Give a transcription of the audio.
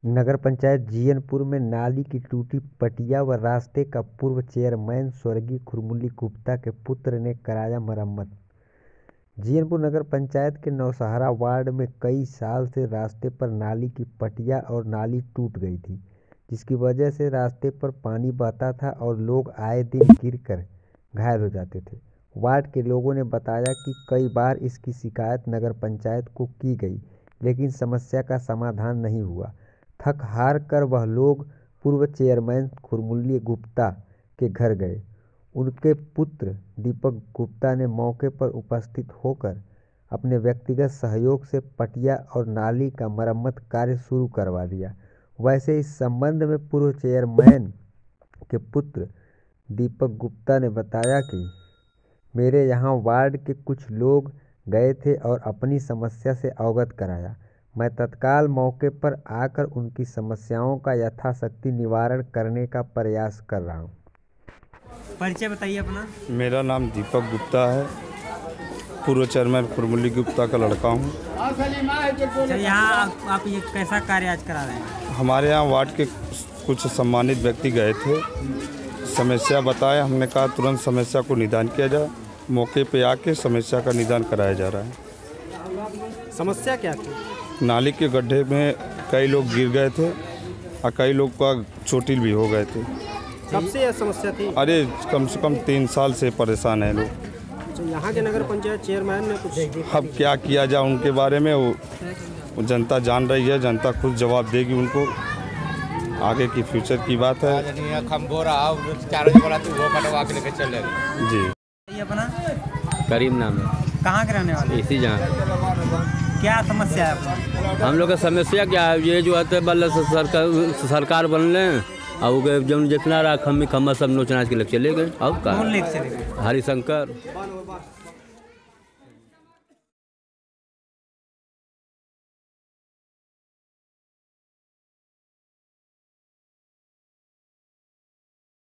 नगर पंचायत जीयनपुर में नाली की टूटी पटिया व रास्ते का पूर्व चेयरमैन स्वर्गीय खुरमुल्ली गुप्ता के पुत्र ने कराया मरम्मत। जीयनपुर नगर पंचायत के नौशहरा वार्ड में कई साल से रास्ते पर नाली की पटिया और नाली टूट गई थी, जिसकी वजह से रास्ते पर पानी बहता था और लोग आए दिन गिरकर घायल हो जाते थे। वार्ड के लोगों ने बताया कि कई बार इसकी शिकायत नगर पंचायत को की गई, लेकिन समस्या का समाधान नहीं हुआ। थक हार कर वह लोग पूर्व चेयरमैन खुरमुल्ली गुप्ता के घर गए। उनके पुत्र दीपक गुप्ता ने मौके पर उपस्थित होकर अपने व्यक्तिगत सहयोग से पटिया और नाली का मरम्मत कार्य शुरू करवा दिया। वैसे इस संबंध में पूर्व चेयरमैन के पुत्र दीपक गुप्ता ने बताया कि मेरे यहाँ वार्ड के कुछ लोग गए थे और अपनी समस्या से अवगत कराया। मैं तत्काल मौके पर आकर उनकी समस्याओं का यथाशक्ति निवारण करने का प्रयास कर रहा हूँ। परिचय बताइए अपना। मेरा नाम दीपक गुप्ता है, पूर्व चेयरमैन खुरमुल्ली गुप्ता का लड़का हूँ। अच्छा, यहाँ आप ये कैसा कार्य आज करा रहे हैं? हमारे यहाँ वार्ड के कुछ सम्मानित व्यक्ति गए थे, समस्या बताया, हमने कहा तुरंत समस्या को निदान किया जाए। मौके पे आके समस्या का निदान कराया जा रहा है। समस्या क्या थी? नाली के गड्ढे में कई लोग गिर गए थे और कई लोग का चोटिल भी हो गए थे। कब से यह समस्या थी? अरे कम से कम 3 साल से परेशान हैं लोग। अच्छा, यहाँ के नगर पंचायत चेयरमैन ने कुछ अब क्या किया जाए उनके बारे में वो जनता जान रही है, जनता खुद जवाब देगी उनको। आगे की फ्यूचर की बात है जी। ये अपना करीम नाम है। कहाँ के रहने वाले? इसी जहाँ। क्या समस्या है अपना? हम लोग का समस्या क्या है, ये जो है बल्ले सरकार बनले और जब जितना रहा खम्मी खम्मा सब नोच नाच के लग चले गए। अब कौन लेके चले गए? हरिशंकर।